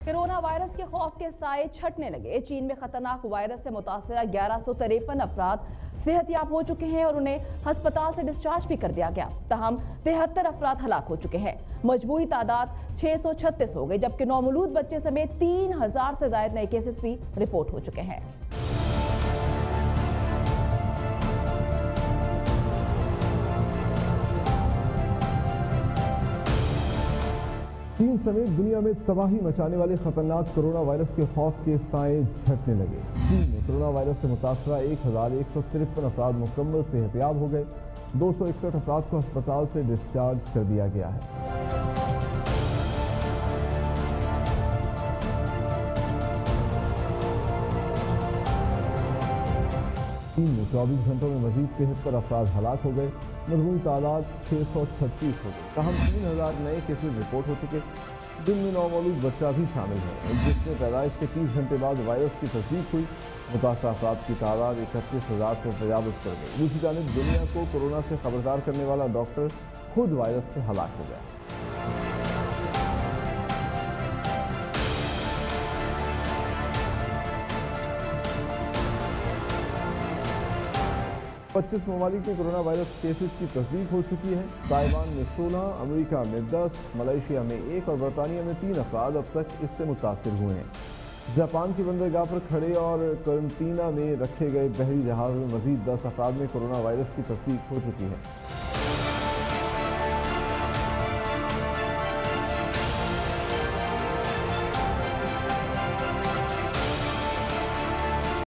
Corona virus के खौफ के साए छटने लगे। चीन में खतरनाक वायरस से मुतासरा 1153 अफराद सेहतयाब हो चुके हैं और उन्हें अस्पताल से डिस्चार्ज भी कर दिया गया। तहम 73 अफराद हलाक हो चुके हैं। मजमूई तादाद 636 हो गई, जबकि नौमौलूद बच्चे समेत 3000 से ज्यादा नए केसेस भी रिपोर्ट हो चुके हैं। चीन समेत दुनिया में तबाही मचाने वाले खतरनाक कोरोना वायरस के खौफ के साए झटने लगे। चीन में कोरोना वायरस से मुतासरा 1153 अफराद मुकम्मल सेहतयाब हो गए। 261 अफराद को अस्पताल से डिस्चार्ज कर दिया गया है। चीन में 24 घंटों में मजीद 73 अफराद हलाक हो गए। मजमूई तादाद 636 हो गई। तहम 3000 नए केसेज रिपोर्ट हो चुके, जिनमें नौमौलूद बच्चा भी शामिल है, जिसमें पैदाइश के 30 घंटे बाद वायरस की तस्दीक हुई। मुतासरा अफराद की तादाद 31,000 को तजावुज़ कर गई। दूसरी जानिब दुनिया को कोरोना से खबरदार करने वाला डॉक्टर खुद वायरस से हलाक हो गया। 25 ममालिक में कोरोना वायरस केसेस की तस्दीक हो चुकी है। ताइवान में 16, अमेरिका में 10, मलेशिया में 1 और बरतानिया में 3 अफराद अब तक इससे मुतासिर हुए हैं। जापान की बंदरगाह पर खड़े और क्वारंटीना में रखे गए बहरी जहाज में मजीद 10 अफराद में कोरोना वायरस की तस्दीक हो चुकी है।